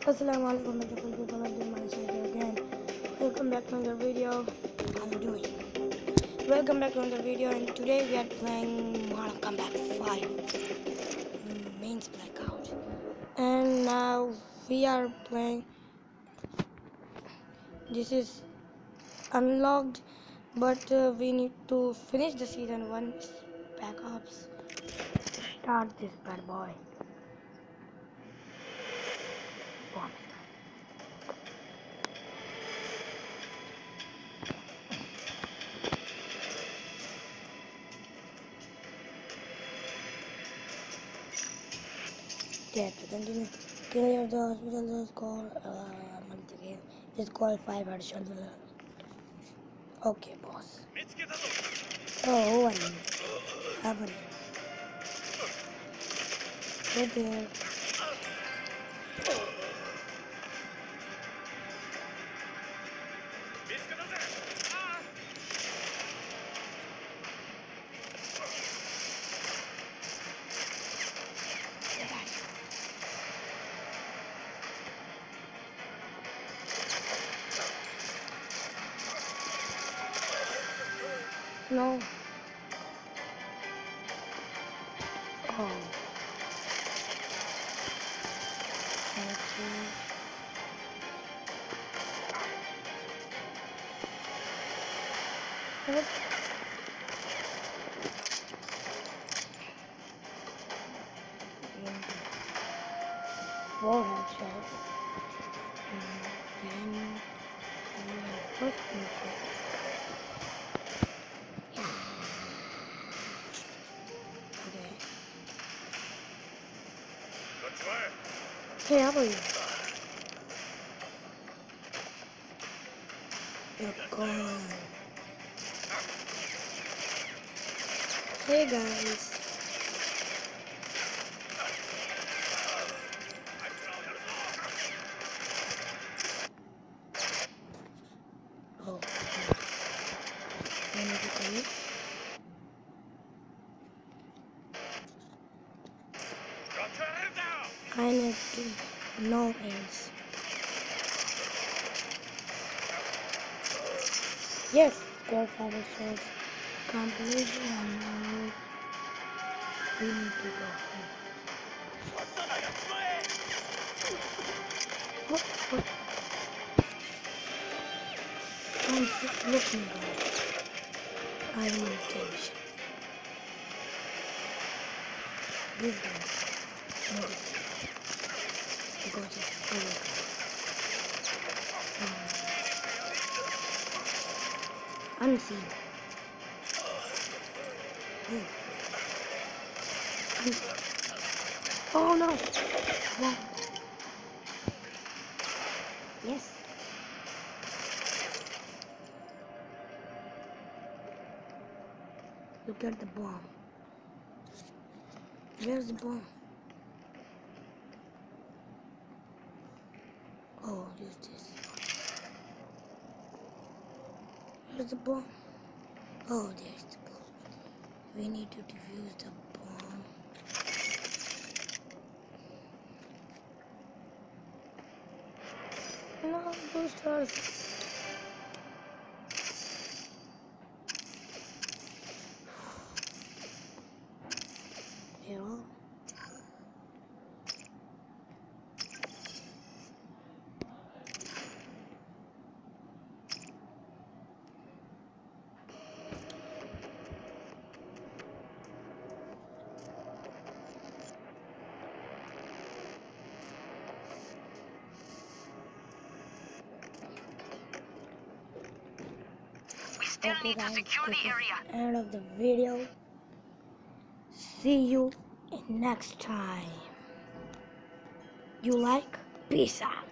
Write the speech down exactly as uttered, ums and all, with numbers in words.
Assalamu alaikum beautiful people of the my side again. Welcome back to another video. How are you doing? Welcome back to another video, and today we are playing Mortal Kombat five Mains Blackout. And now we are playing, this is unlocked, but uh, we need to finish the season one backups. Start this bad boy. Bomb. Yeah, to continue. Clear of the hospital is called uh, again. It's called five headshot. Okay, boss. Oh, who are you? How are you? Right there. No. Oh. Okay. What? Four headshots. And then first mission. Okay. Hey, how are you? You're gone. Hey guys. Oh. I need to come in. I need to no hands. Yes, score five shots. Completion and now we need to go home. What? What? I'm sick. Look me guys. I am intention. This guy. No. Because it's good. Um, unseen. Oh. Unseen. Oh no! Whoa. Yes. Look at the bomb. Where's the bomb? Oh, use this. Where's the bomb? Oh, there's the bomb. We need to defuse the bomb. No, boosters. Here. Okay guys, this is the end of the video. See you next time. You like? Peace out.